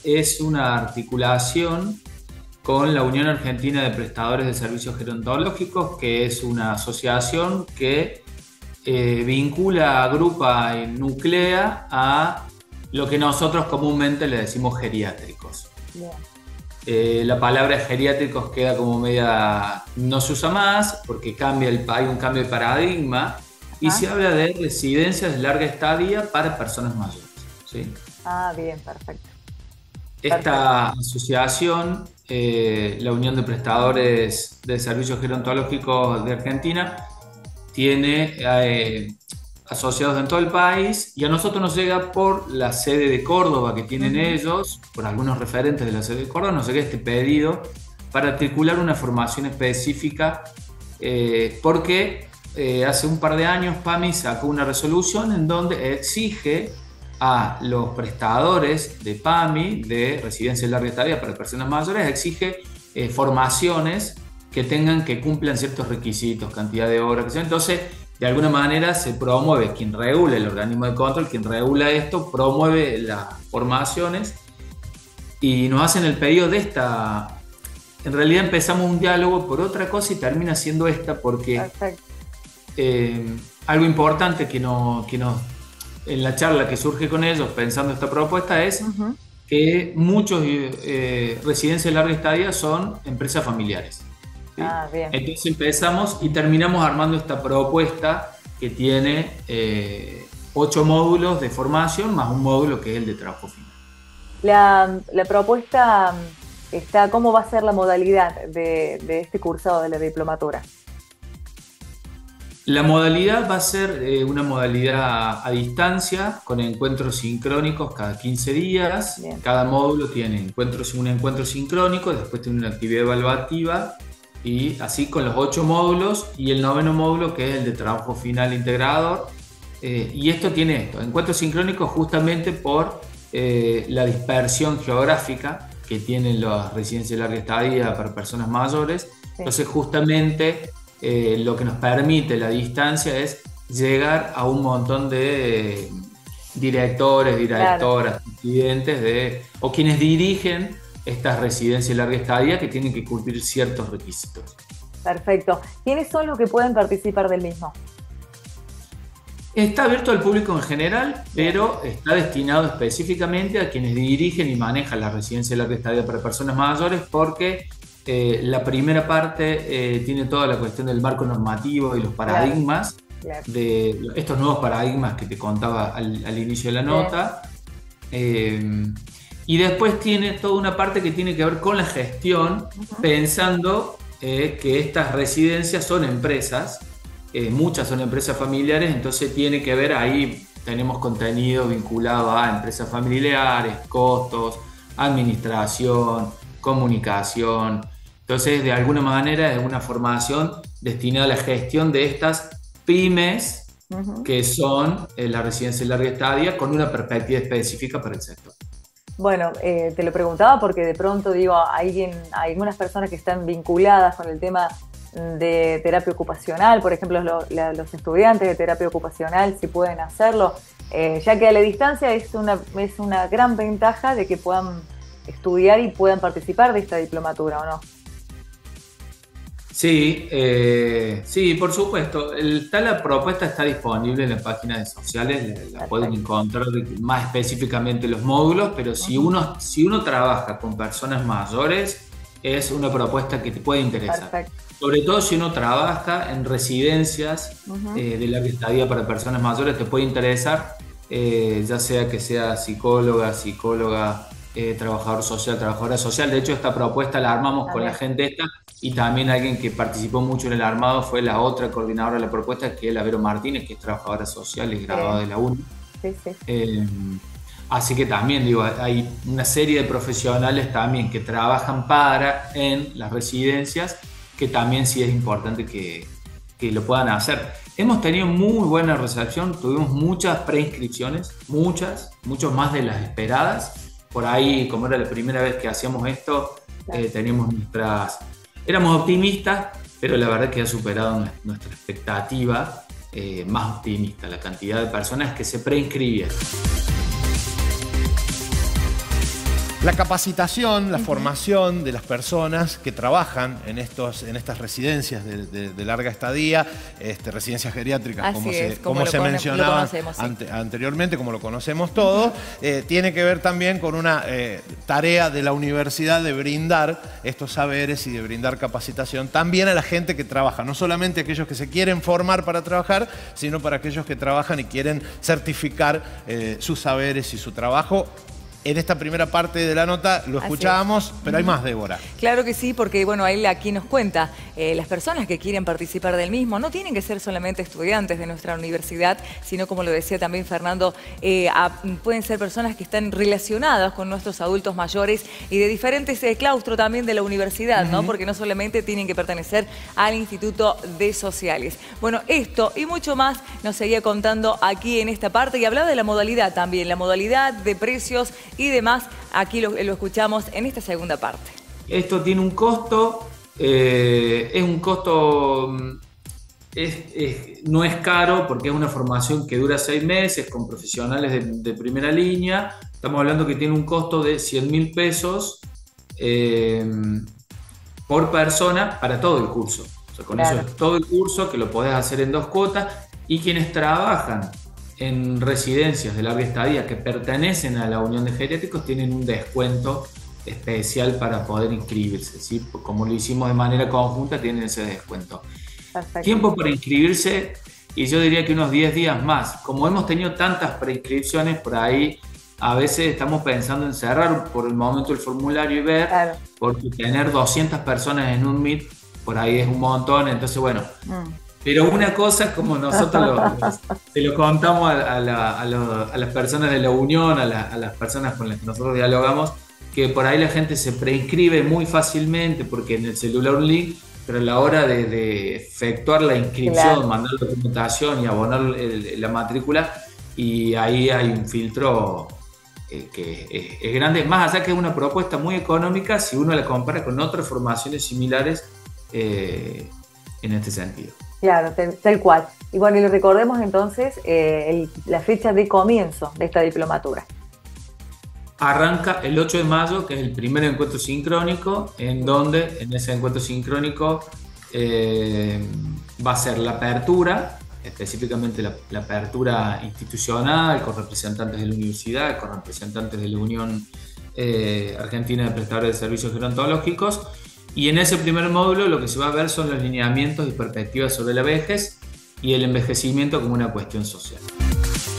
es una articulación con la Unión Argentina de Prestadores de Servicios Gerontológicos, que es una asociación que vincula, agrupa y nuclea a lo que nosotros comúnmente le decimos geriátricos. La palabra geriátricos queda como media, no se usa más porque hay un cambio de paradigma y se habla de residencias de larga estadía para personas mayores, ¿sí? Bien, perfecto. Esta asociación, la Unión de Prestadores de Servicios Gerontológicos de Argentina, tiene asociados en todo el país y a nosotros nos llega por la sede de Córdoba que tienen ellos, por algunos referentes de la sede de Córdoba, nos llega este pedido para articular una formación específica porque hace un par de años PAMI sacó una resolución en donde exige a los prestadores de PAMI, de residencia de larga estadía para personas mayores, exige formaciones que cumplan ciertos requisitos, cantidad de horas, entonces de alguna manera se promueve, quien regula, el organismo de control, quien regula esto, promueve las formaciones y nos hacen el pedido de esta. En realidad empezamos un diálogo por otra cosa y termina siendo esta porque algo importante que en la charla que surge con ellos pensando esta propuesta es que muchos residencias de larga estadía son empresas familiares. ¿Sí? Bien. Entonces empezamos y terminamos armando esta propuesta que tiene 8 módulos de formación más un módulo que es el de trabajo final. La propuesta está, ¿cómo va a ser la modalidad de este cursado de la diplomatura? La modalidad va a ser una modalidad a distancia con encuentros sincrónicos cada 15 días. Bien. Cada módulo tiene un encuentro sincrónico, después tiene una actividad evaluativa y así con los 8 módulos y el 9º módulo que es el de trabajo final integrador. Y esto tiene encuentros sincrónicos justamente por la dispersión geográfica que tienen las residencias de larga estadía para personas mayores. Sí. Entonces justamente lo que nos permite la distancia es llegar a un montón de directores, directoras, presidentes o quienes dirigen estas residencias de larga estadía que tienen que cumplir ciertos requisitos. Perfecto. ¿Quiénes son los que pueden participar del mismo? Está abierto al público en general, pero está destinado específicamente a quienes dirigen y manejan la residencia de larga estadía para personas mayores porque la primera parte tiene toda la cuestión del marco normativo y los paradigmas, de estos nuevos paradigmas que te contaba al inicio de la nota. Y después tiene toda una parte que tiene que ver con la gestión, pensando que estas residencias son empresas, muchas son empresas familiares, entonces tiene que ver ahí, tenemos contenido vinculado a empresas familiares, costos, administración, comunicación. Entonces, de alguna manera, es una formación destinada a la gestión de estas pymes que son la residencia de larga estadía con una perspectiva específica para el sector. Bueno, te lo preguntaba porque de pronto digo, hay algunas personas que están vinculadas con el tema de terapia ocupacional, por ejemplo, los estudiantes de terapia ocupacional, si pueden hacerlo, ya que a la distancia es una gran ventaja de que puedan estudiar y puedan participar de esta diplomatura, ¿o no? Sí, por supuesto. La propuesta está disponible en las páginas sociales, la pueden encontrar más específicamente los módulos, pero si uno trabaja con personas mayores, es una propuesta que te puede interesar. Perfecto. Sobre todo si uno trabaja en residencias de larga estadía para personas mayores, te puede interesar, ya sea que sea psicóloga, trabajador social, trabajadora social. De hecho, esta propuesta la armamos con la gente esta y también alguien que participó mucho en el armado fue la otra coordinadora de la propuesta, que es la Vero Martínez, que es trabajadora social y graduada de la UNI. Así que también digo, hay una serie de profesionales también que trabajan en las residencias, que también sí es importante que lo puedan hacer. Hemos tenido muy buena recepción, tuvimos muchas preinscripciones, muchos más de las esperadas. Por ahí, como era la primera vez que hacíamos esto, teníamos éramos optimistas, pero la verdad que ha superado nuestra expectativa más optimista, la cantidad de personas que se preinscribieron. La capacitación, la formación de las personas que trabajan en estas residencias de larga estadía, residencias geriátricas, como se mencionaba anteriormente, como lo conocemos todos, tiene que ver también con una tarea de la universidad de brindar estos saberes y de brindar capacitación también a la gente que trabaja, no solamente aquellos que se quieren formar para trabajar, sino para aquellos que trabajan y quieren certificar sus saberes y su trabajo. En esta primera parte de la nota lo escuchábamos, pero hay más, Débora. Claro que sí, porque bueno, él aquí nos cuenta, las personas que quieren participar del mismo no tienen que ser solamente estudiantes de nuestra universidad, sino como lo decía también Fernando, pueden ser personas que están relacionadas con nuestros adultos mayores y de diferentes claustros también de la universidad, ¿no? Porque no solamente tienen que pertenecer al Instituto de Sociales. Bueno, esto y mucho más nos seguía contando aquí en esta parte y hablaba de la modalidad también, la modalidad de precios y demás, aquí lo escuchamos en esta segunda parte. Esto tiene un costo, es un costo, no es caro porque es una formación que dura 6 meses con profesionales de primera línea. Estamos hablando que tiene un costo de 100.000 pesos por persona para todo el curso. O sea, con eso es todo el curso, que lo podés hacer en 2 cuotas, y quienes trabajan en residencias de larga estadía que pertenecen a la Unión de Geriátricos tienen un descuento especial para poder inscribirse, ¿sí? Como lo hicimos de manera conjunta, tienen ese descuento. Perfecto. Tiempo para inscribirse, y yo diría que unos 10 días más. Como hemos tenido tantas preinscripciones por ahí, a veces estamos pensando en cerrar por el momento el formulario y ver, porque tener 200 personas en un Meet, por ahí es un montón, entonces bueno... Pero una cosa, como nosotros se lo contamos a las personas de la Unión, a las personas con las que nosotros dialogamos, que por ahí la gente se preinscribe muy fácilmente porque en el celular un link, pero a la hora de efectuar la inscripción, mandar la documentación y abonar la matrícula, y ahí hay un filtro que es grande. Más allá que es una propuesta muy económica si uno la compara con otras formaciones similares en este sentido. Claro, tal cual. Y bueno, y recordemos entonces la fecha de comienzo de esta diplomatura. Arranca el 8 de mayo, que es el primer encuentro sincrónico, en donde en ese encuentro sincrónico va a ser la apertura, específicamente la apertura institucional, con representantes de la universidad, con representantes de la Unión Argentina de Prestadores de Servicios Gerontológicos. Y en ese primer módulo lo que se va a ver son los lineamientos y perspectivas sobre la vejez y el envejecimiento como una cuestión social.